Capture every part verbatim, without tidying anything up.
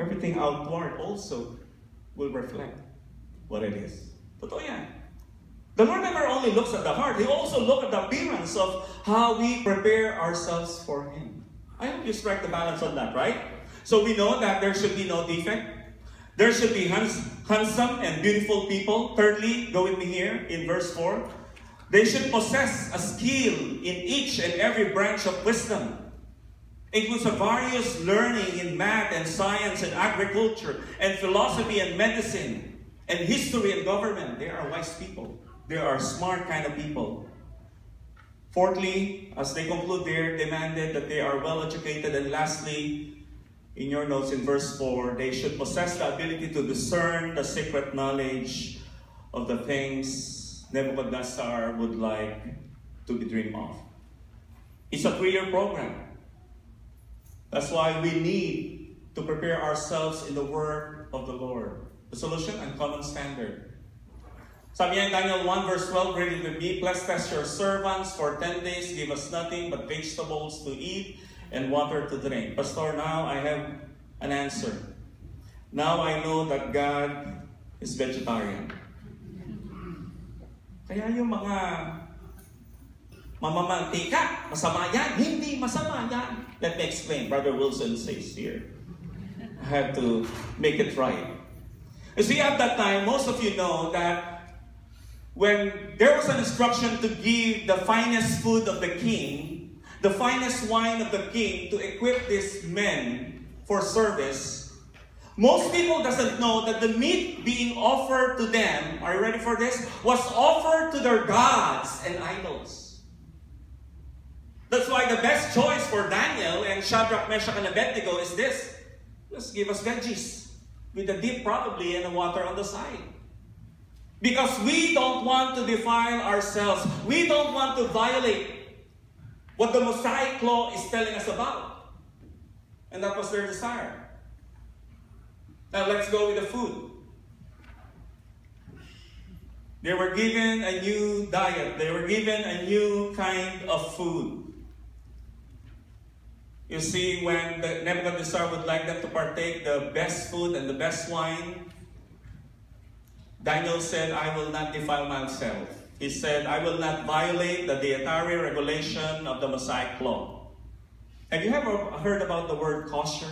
everything outward also will reflect what it is. Totoo yan. The Lord never only looks at the heart, He also looks at the appearance of how we prepare ourselves for Him. I hope you strike the balance on that, right? So we know that there should be no defect. There should be hands, handsome and beautiful people. Thirdly, go with me here in verse four. They should possess a skill in each and every branch of wisdom. Includes a various learning in math and science and agriculture and philosophy and medicine and history and government. They are wise people. They are smart kind of people. Fourthly, as they conclude there, demanded that they are well educated. And lastly, in your notes in verse four, they should possess the ability to discern the secret knowledge of the things Nebuchadnezzar would like to be dreamed of. It's a three-year program. That's why we need to prepare ourselves in the word of the Lord. The solution, uncommon standard. Sabi niya in Daniel one verse twelve, read it with me. Bless test your servants for ten days. Give us nothing but vegetables to eat and water to drink. Pastor, now I have an answer. Now I know that God is vegetarian. Kaya yung mga mamamantika, masama yan. Hindi masama yan. Let me explain. Brother Wilson says here. I have to make it right. You see, at that time, most of you know that when there was an instruction to give the finest food of the king, the finest wine of the king to equip these men for service, most people doesn't know that the meat being offered to them, are you ready for this, was offered to their gods and idols. That's why the best choice for Daniel and Shadrach, Meshach, and Abednego is this. Just give us veggies with a dip probably and the water on the side. Because we don't want to defile ourselves. We don't want to violate what the Mosaic law is telling us about. And that was their desire. Now let's go with the food. They were given a new diet. They were given a new kind of food. You see, when the Nebuchadnezzar would like them to partake the best food and the best wine, Daniel said, I will not defile myself. He said, I will not violate the dietary regulation of the Mosaic law. Have you ever heard about the word kosher?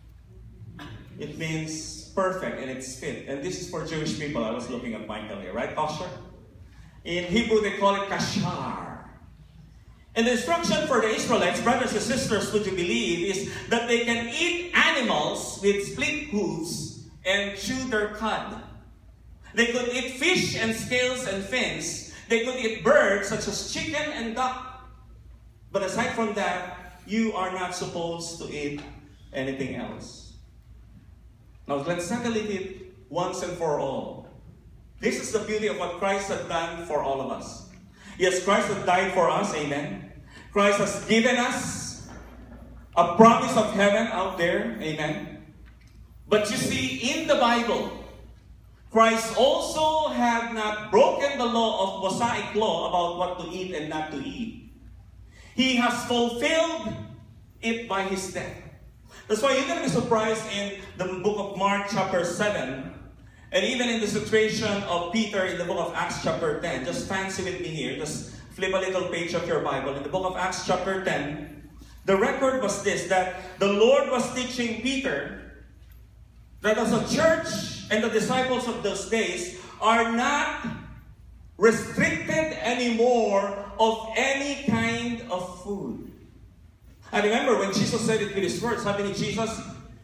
It means perfect and it's fit. And this is for Jewish people. I was looking at Michael here, right? Kosher. In Hebrew, they call it kashar. And the instruction for the Israelites, brothers and sisters, would you believe, is that they can eat animals with split hooves and chew their cud. They could eat fish and scales and fins. They could eat birds such as chicken and duck. But aside from that, you are not supposed to eat anything else. Now let's settle it once and for all. This is the beauty of what Christ has done for all of us. Yes, Christ has died for us, amen. Christ has given us a promise of heaven out there, amen. But you see, in the Bible, Christ also have not broken the law of Mosaic law about what to eat and not to eat. He has fulfilled it by His death. That's why you're going to be surprised in the book of Mark chapter seven, and even in the situation of Peter in the book of Acts chapter ten. Just fancy with me here. Just flip a little page of your Bible. In the book of Acts chapter ten, the record was this, that the Lord was teaching Peter that as a church and the disciples of those days are not restricted anymore of any kind of food. I remember when Jesus said it with His words, sabi ni Jesus,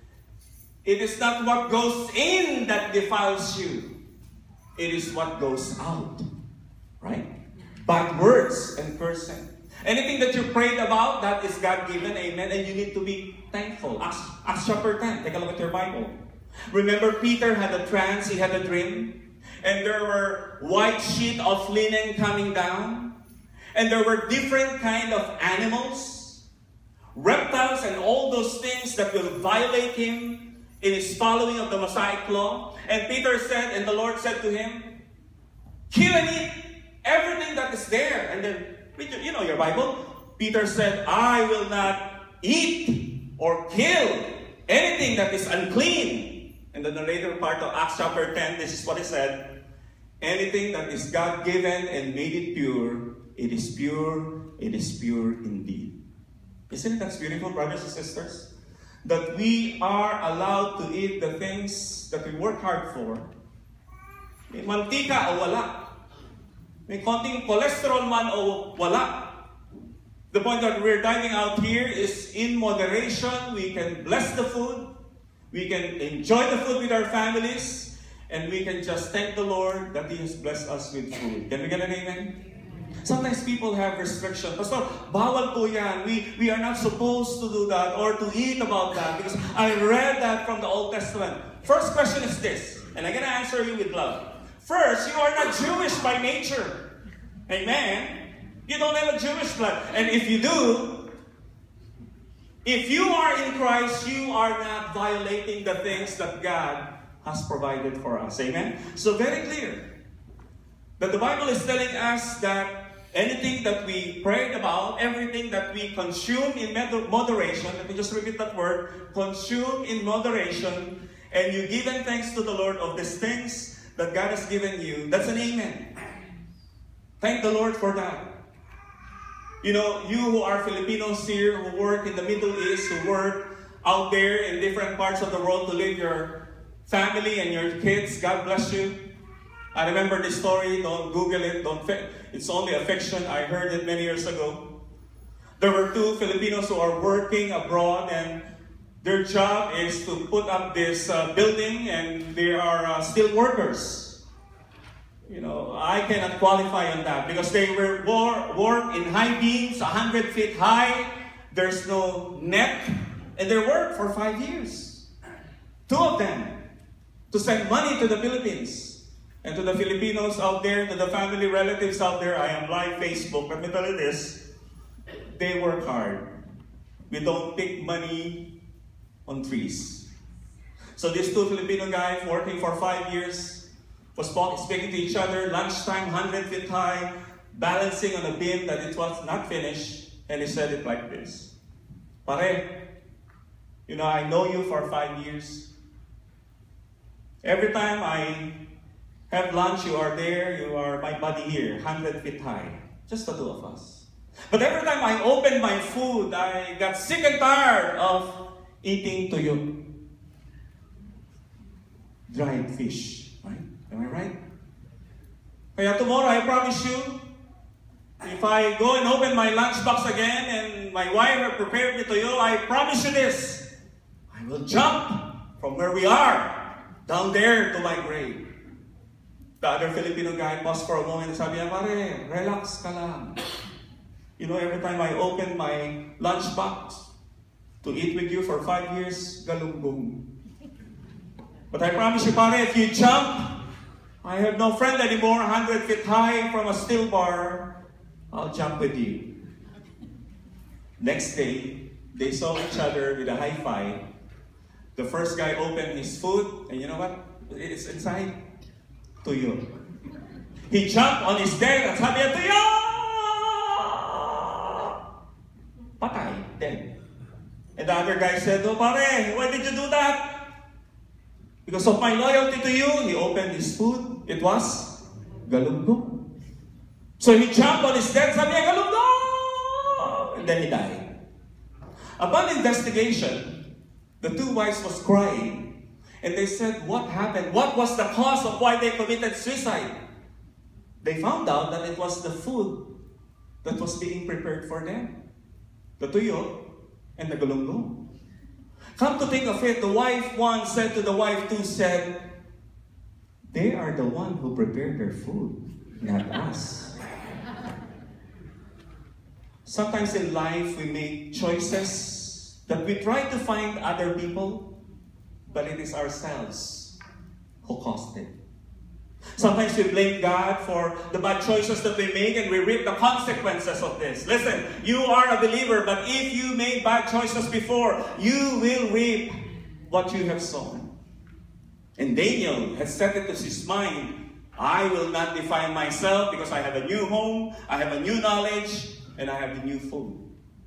it is not what goes in that defiles you. It is what goes out. Right? Bad words and cursing. Anything that you prayed about, that is God-given, amen, and you need to be thankful. Acts, Acts chapter ten, take a look at your Bible. Remember, Peter had a trance, he had a dream, and there were white sheet of linen coming down, and there were different kind of animals, reptiles, and all those things that will violate him in his following of the Mosaic law. And Peter said, and the Lord said to him, kill and eat everything that is there. And then, you know your Bible, Peter said, I will not eat or kill anything that is unclean. In the later part of Acts chapter ten, this is what he said. Anything that is God-given and made it pure, it is pure, it is pure indeed. Isn't that beautiful, brothers and sisters? That we are allowed to eat the things that we work hard for. May mantika o wala. May konting cholesterol man o wala. The point that we're diving out here is in moderation. We can bless the food. We can enjoy the food with our families. And we can just thank the Lord that He has blessed us with food. Can we get an amen? Sometimes people have restrictions. Pastor, bawal po yan. We, we are not supposed to do that or to eat about that because I read that from the Old Testament. First question is this, and I'm going to answer you with love. First, you are not Jewish by nature. Amen? You don't have a Jewish blood. And if you do, if you are in Christ, you are not violating the things that God has provided for us. Amen? So very clear that the Bible is telling us that anything that we prayed about, everything that we consume in moderation, let me just repeat that word, consume in moderation, and you give thanks to the Lord of these things that God has given you, that's an amen. Thank the Lord for that. You know, you who are Filipinos here, who work in the Middle East, who work out there in different parts of the world to live your family and your kids, God bless you. I remember this story, don't Google it, don't it's only a fiction, I heard it many years ago. There were two Filipinos who are working abroad and their job is to put up this uh, building and they are uh, still workers. You know, I cannot qualify on that because they were war, work in high beams, one hundred feet high, there's no net, and they worked for five years. Two of them, to send money to the Philippines. And to the Filipinos out there, to the family relatives out there, I am live Facebook. Let me tell you this, they work hard. We don't pick money on trees. So these two Filipino guys working for five years was speaking to each other, lunchtime, one hundred feet high, balancing on a beam that it was not finished. And he said it like this, Pare, you know, I know you for five years. Every time I have lunch, you are there, you are my buddy here, one hundred feet high. Just the two of us. But every time I opened my food, I got sick and tired of eating tuyo. Dried fish. Right? Am I right? Kaya tomorrow, I promise you, if I go and open my lunchbox again and my wife has prepared me tuyo, I promise you this, I will jump from where we are down there to my grave. The other Filipino guy paused for a moment and sabi niya, Pare, relax ka lang. You know, every time I open my lunchbox to eat with you for five years, galunggong. But I promise you, Pare, if you jump, I have no friend anymore, one hundred feet high from a steel bar, I'll jump with you. Next day, they saw each other with a high five. The first guy opened his food, and you know what? It's inside. Tuyo. He jumped on his dead and sabi niya, Tuyo! Patay, dead. And the other guy said, Oh, Pare, why did you do that? Because of my loyalty to you, he opened his food. It was galunggong. So he jumped on his dead, sabi niya, galunggong! And then he died. Upon investigation, the two wives was crying. And they said, what happened? What was the cause of why they committed suicide? They found out that it was the food that was being prepared for them. The tuyo and the galunggong. Come to think of it, the wife one said to the wife two said, they are the one who prepared their food, not us. Sometimes in life we make choices that we try to find other people, but it is ourselves who caused it. Sometimes we blame God for the bad choices that we make and we reap the consequences of this. Listen, you are a believer, but if you made bad choices before, you will reap what you have sown. And Daniel has set it to his mind, I will not define myself because I have a new home, I have a new knowledge, and I have the new food.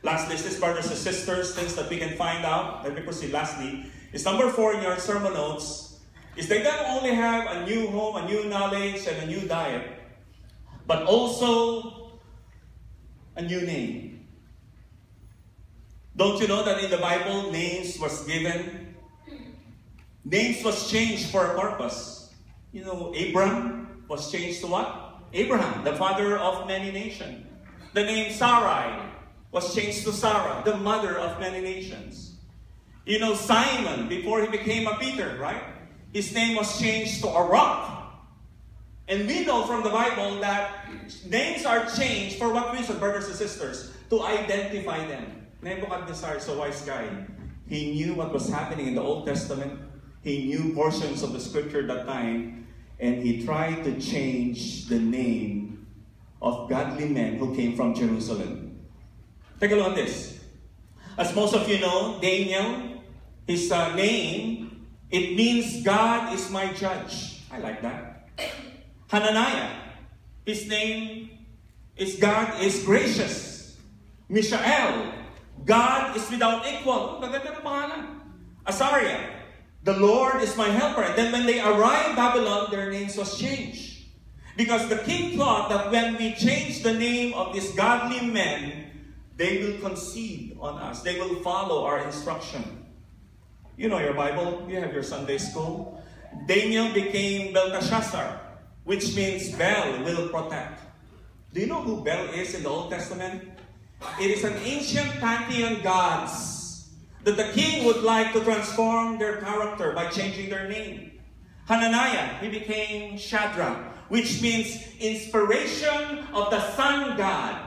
Lastly, this, brothers and sisters, things that we can find out. Let me proceed. Lastly, is number four in your sermon notes, is they don't only have a new home, a new knowledge, and a new diet, but also a new name. Don't you know that in the Bible, names was given? Names was changed for a purpose. You know, Abram was changed to what? Abraham, the father of many nations. The name Sarai was changed to Sarah, the mother of many nations. You know, Simon, before he became a Peter, right? His name was changed to a rock. And we know from the Bible that names are changed for what reason, brothers and sisters? To identify them. Nebuchadnezzar is a wise guy. He knew what was happening in the Old Testament. He knew portions of the scripture at that time. And he tried to change the name of godly men who came from Jerusalem. Take a look at this. As most of you know, Daniel, his uh, name, it means God is my judge. I like that. Hananiah, his name is God is gracious. Mishael, God is without equal. Maganda na pangalan. Azariah, the Lord is my helper. And then when they arrived in Babylon, their names was changed. Because the king thought that when we change the name of these godly men, they will concede on us. They will follow our instruction. You know your Bible. You have your Sunday school. Daniel became Belteshazzar, which means Bel will protect. Do you know who Bel is in the Old Testament? It is an ancient pantheon gods that the king would like to transform their character by changing their name. Hananiah, he became Shadrach, which means inspiration of the sun god.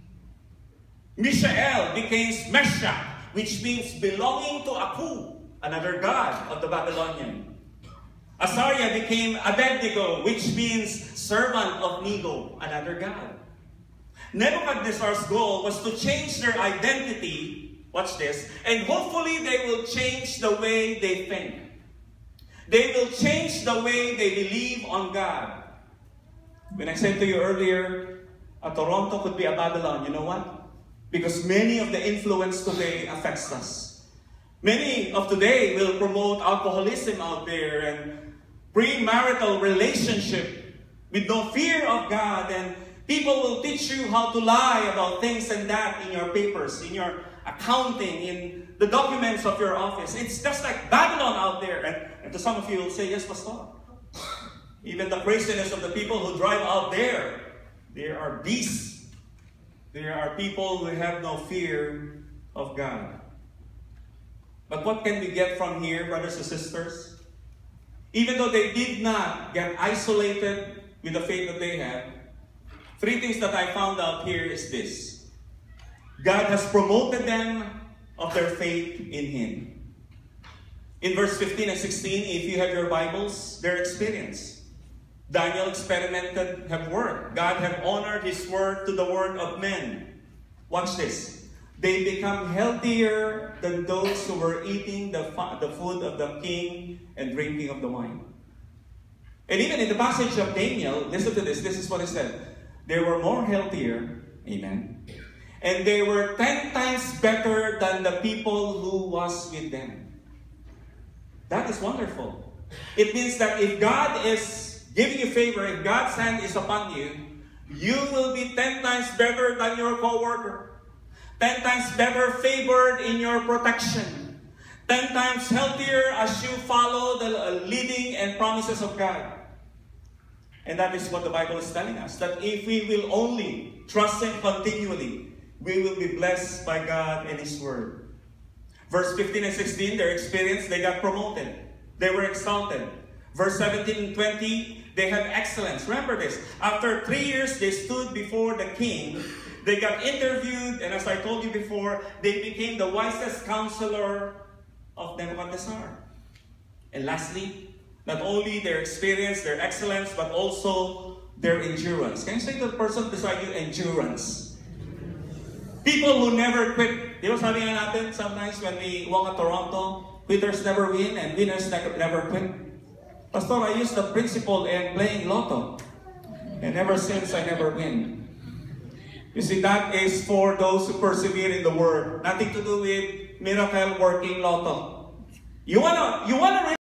Mishael became Meshach, which means belonging to Aku, another god of the Babylonian. Azariah became Abednego, which means servant of Nego, another god. Nebuchadnezzar's goal was to change their identity, watch this, and hopefully they will change the way they think. They will change the way they believe on God. When I said to you earlier, a Toronto could be a Babylon, you know what? Because many of the influence today affects us. Many of today will promote alcoholism out there and premarital relationship with no fear of God, and people will teach you how to lie about things and that in your papers, in your accounting, in the documents of your office. It's just like Babylon out there. And, and to some of you will say, yes, Pastor. Even the craziness of the people who drive out there, they are beasts. There are people who have no fear of God. But what can we get from here, brothers and sisters? Even though they did not get isolated with the faith that they had, three things that I found out here is this. God has promoted them of their faith in Him. In verse fifteen and sixteen, if you have your Bibles, their experience. Daniel experimented, have worked. God have honored His word to the word of men. Watch this. They become healthier than those who were eating the, the food of the king and drinking of the wine. And even in the passage of Daniel, listen to this. This is what it said. They were more healthier. Amen. And they were ten times better than the people who was with them. That is wonderful. It means that if God is giving you favor, if God's hand is upon you, you will be ten times better than your co-worker. Ten times better favored in your protection. Ten times healthier as you follow the leading and promises of God. And that is what the Bible is telling us. That if we will only trust Him continually, we will be blessed by God and His Word. Verse fifteen and sixteen, their experience, they got promoted. They were exalted. Verse seventeen and twenty, they have excellence. Remember this. After three years, they stood before the king. They got interviewed, and as I told you before, they became the wisest counselor of Nebuchadnezzar. And lastly, not only their experience, their excellence, but also their endurance. Can you say to the person beside you, endurance? People who never quit. Di ba sabi nga natin, sometimes when we walk at Toronto, quitters never win and winners never quit. Pastor, I used the principle in playing lotto. And ever since, I never win. You see, that is for those who persevere in the Word. Nothing to do with miracle working lotto. You wanna, you wanna